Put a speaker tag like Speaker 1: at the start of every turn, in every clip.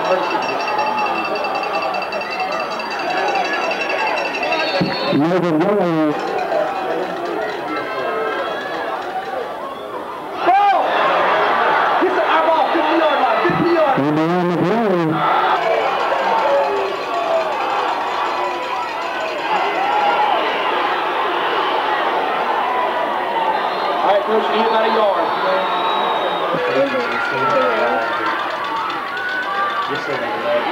Speaker 1: Coach, you need about a yard. Yes, sir.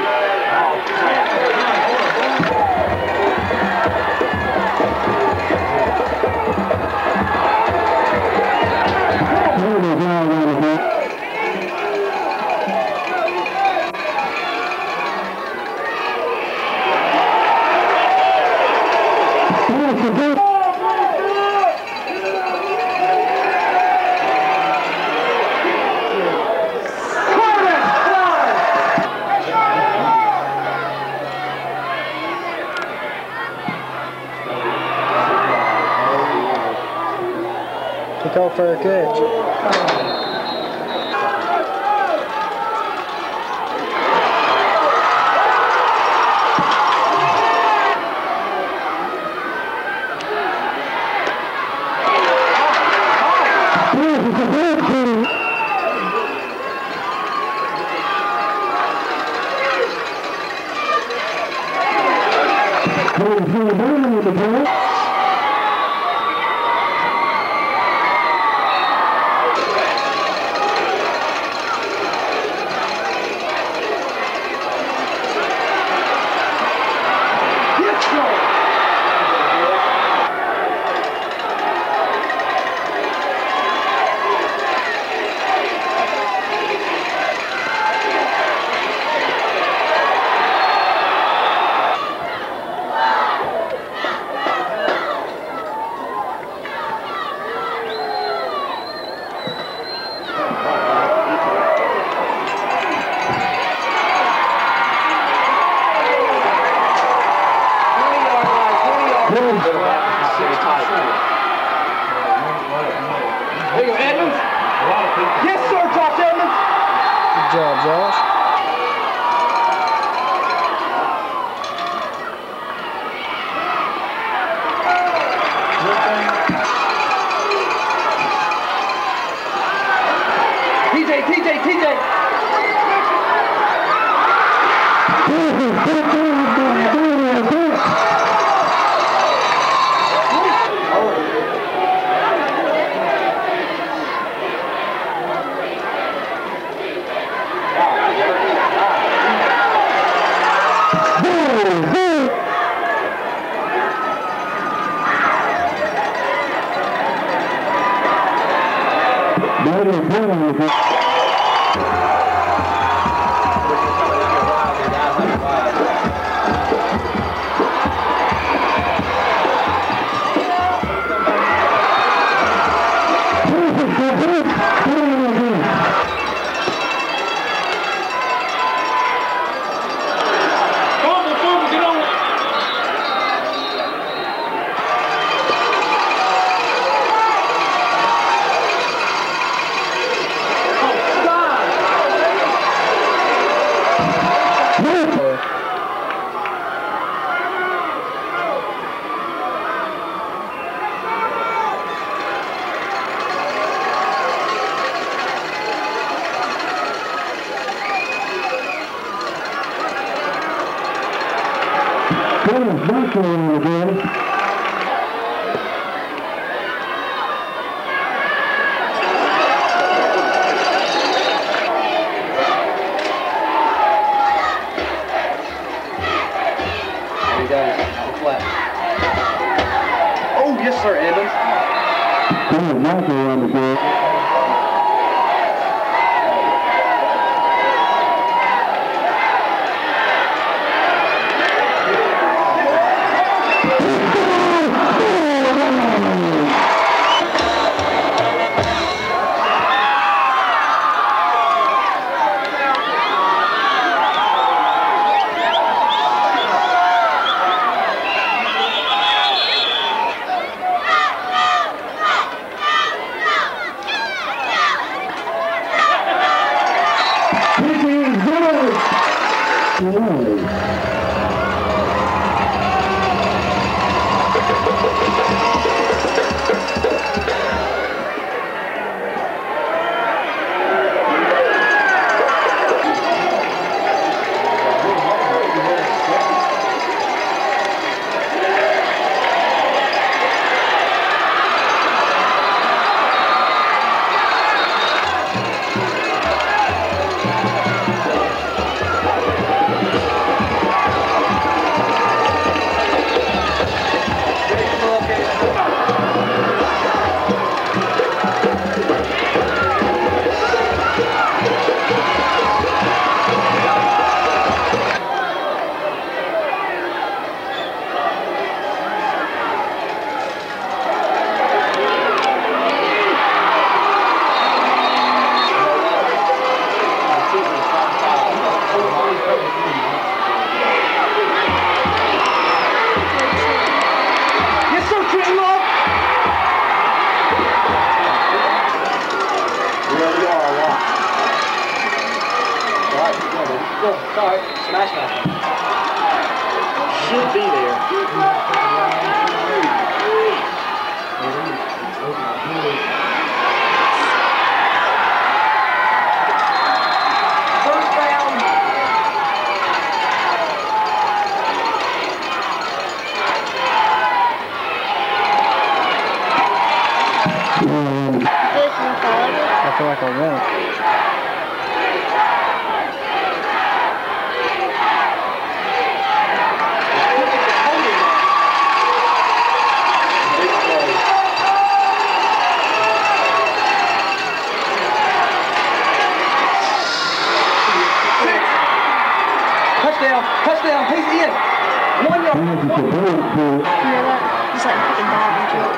Speaker 2: Go for a catch. There you go, Edmonds. Yes, sir, Josh Edmonds. Good job, Josh.
Speaker 1: TJ. Oh, yes, sir, Evans. Sorry, smash that. Should be there. First down.
Speaker 2: I feel like I won't.
Speaker 1: Touchdown! Touchdown! He's in! 1 yard.
Speaker 3: You know that? He's like fucking dive into it.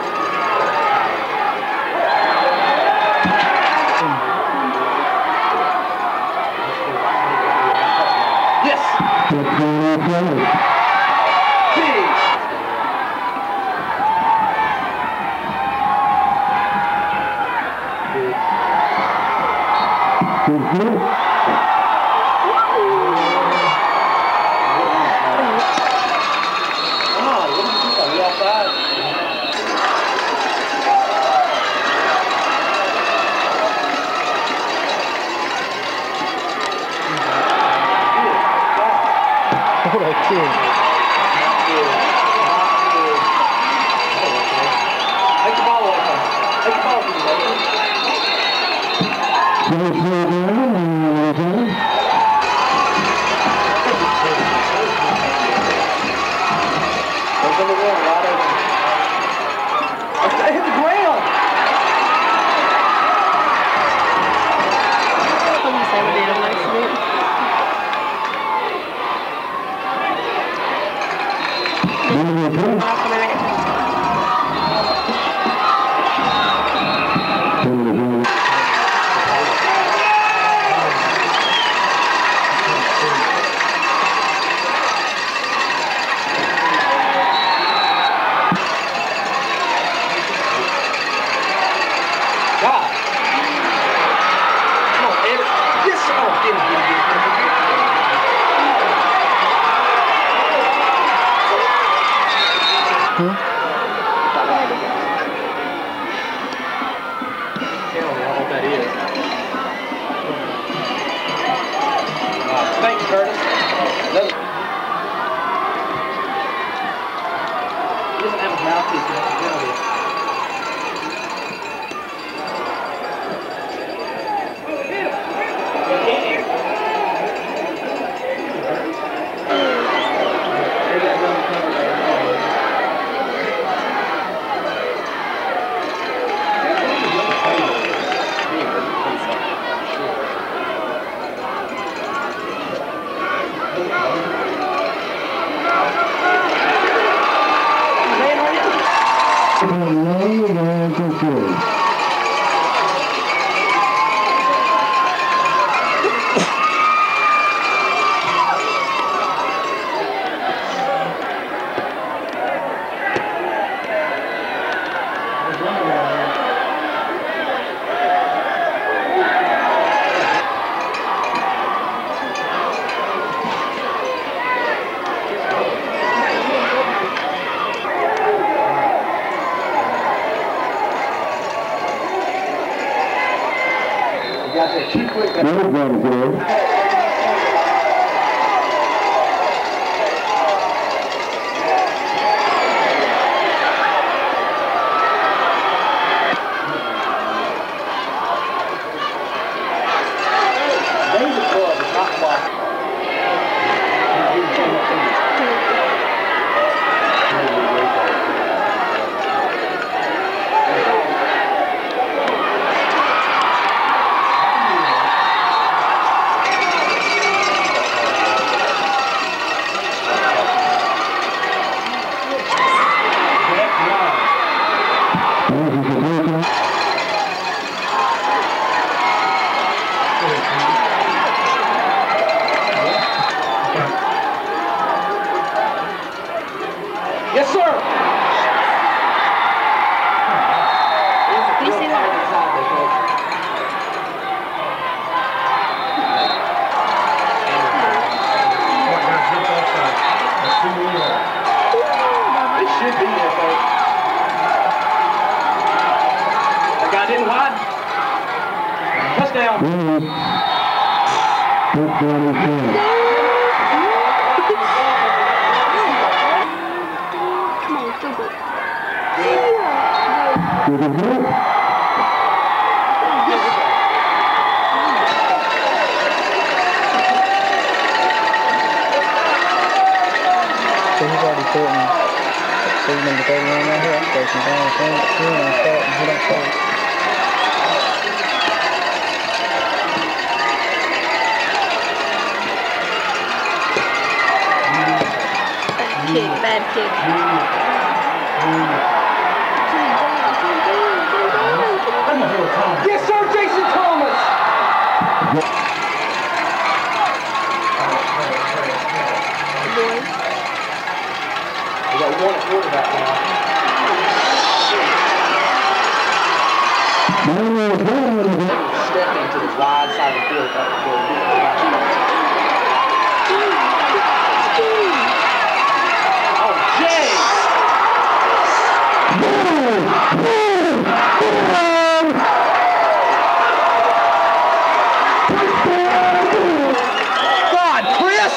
Speaker 1: Yes! Big! Come on, what do you think? Are we offside?
Speaker 2: What a kid.
Speaker 1: Take the ball away from him. Take the ball from him, baby. There's number 1 wide open. They hit the ground.
Speaker 3: I'm gonna say we did an accident. Not coming in.
Speaker 1: God. Come on, Eric. Yes, sir. Oh, get him, get him, get him.
Speaker 2: Huh?
Speaker 1: Tell me what that is. Thank you, Curtis. He doesn't have his mouthpiece. He has to get it. Got there too quick. David Club is not blocked. Wide. Touchdown.
Speaker 3: Come on, field goal.
Speaker 2: So he's already threatened. So he's number 31 right here. I'm taking down. He don't start.
Speaker 3: Bad kick.
Speaker 1: Yes, sir, Jason Thomas. We got one quarterback now. Stepping to the wide side of the field. Oh, Jay! God, Chris!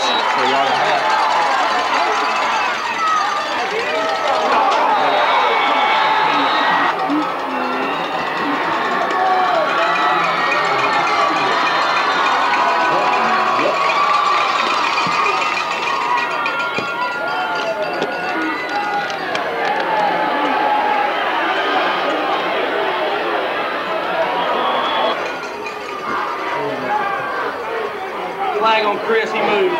Speaker 1: Flag on Chris, he moved.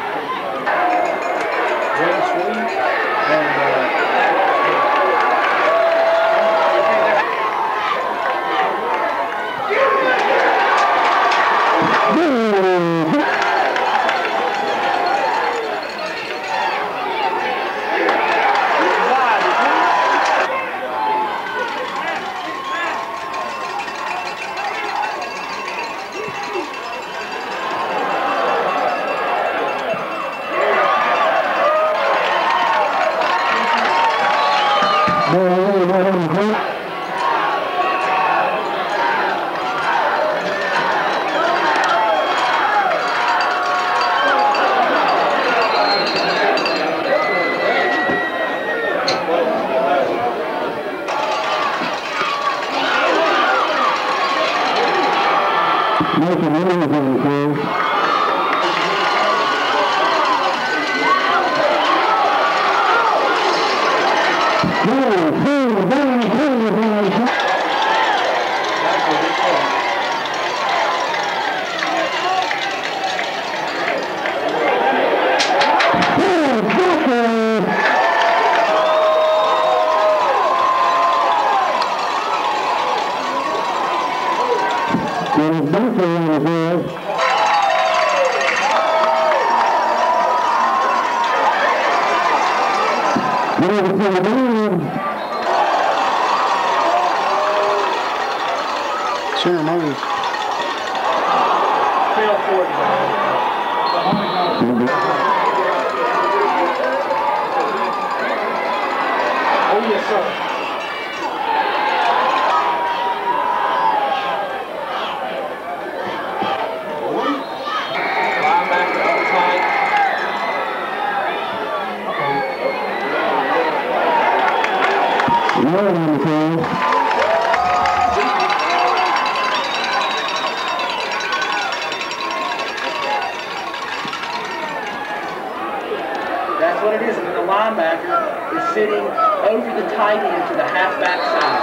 Speaker 2: Surry move.
Speaker 1: Fail for it. Oh, yes, sir. Linebacker up tight. That's what it is, and then the linebacker is sitting over the tight end to the halfback side.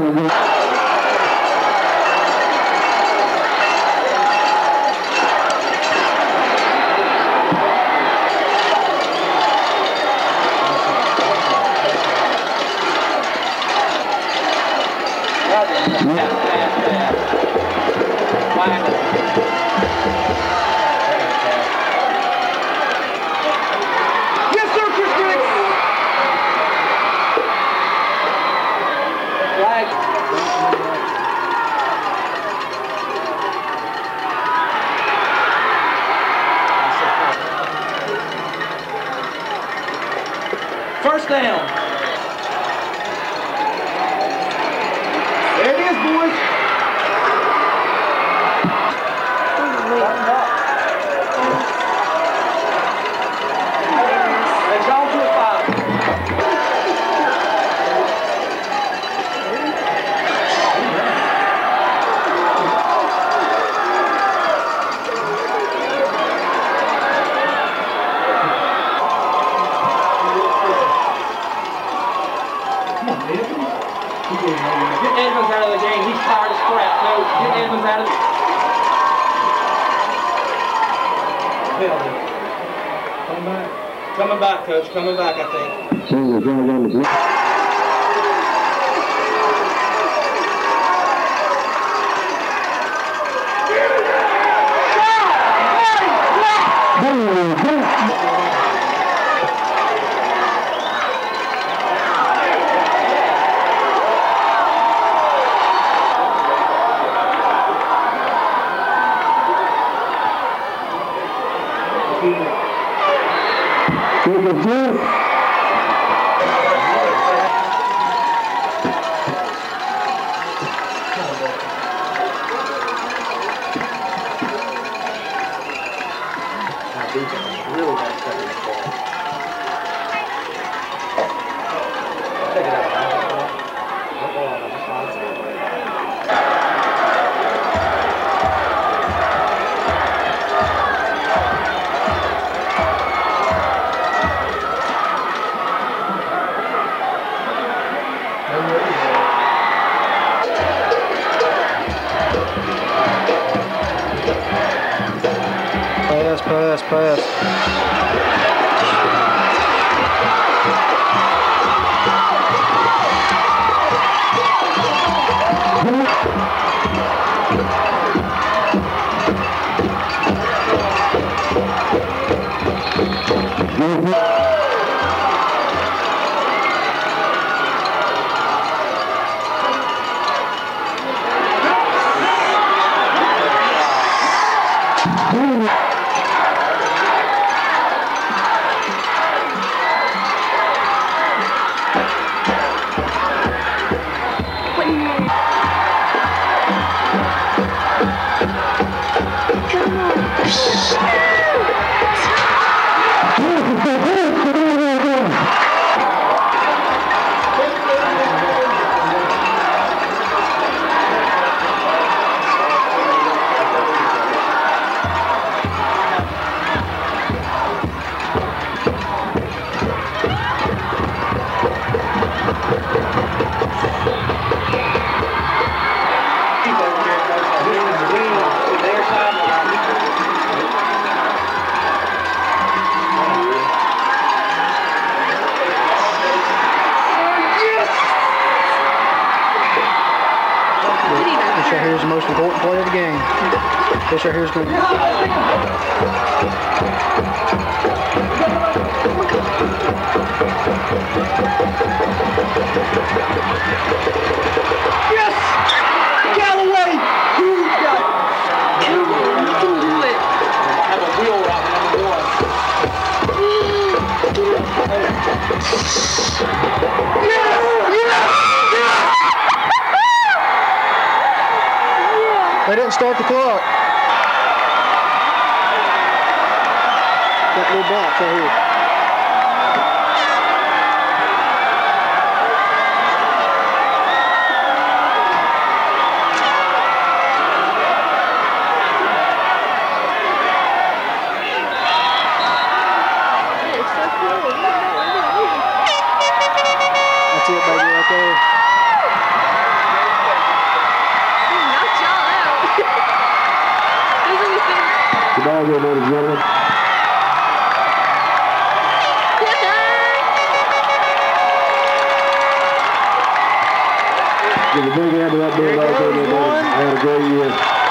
Speaker 1: Yes, sir, Chris Griggs. Flag. First down. There it is, boys. Get Edmonds out of the game. He's tired as crap. No, get Edmonds out of the penalty. Coming back, coach. Coming back, I think. Really nice cutting the ball. Check it out.
Speaker 2: Pass. This right here is the most important play of the game. This right here is going to
Speaker 1: Yes! Galloway! You got it! Come on, you can do it! Have a wheel route, number one.
Speaker 2: They didn't start the clock. That little box right here. That's it, baby, right there.
Speaker 4: The ball game, ladies and gentlemen. Give a big hand to that big guy. Had a great year.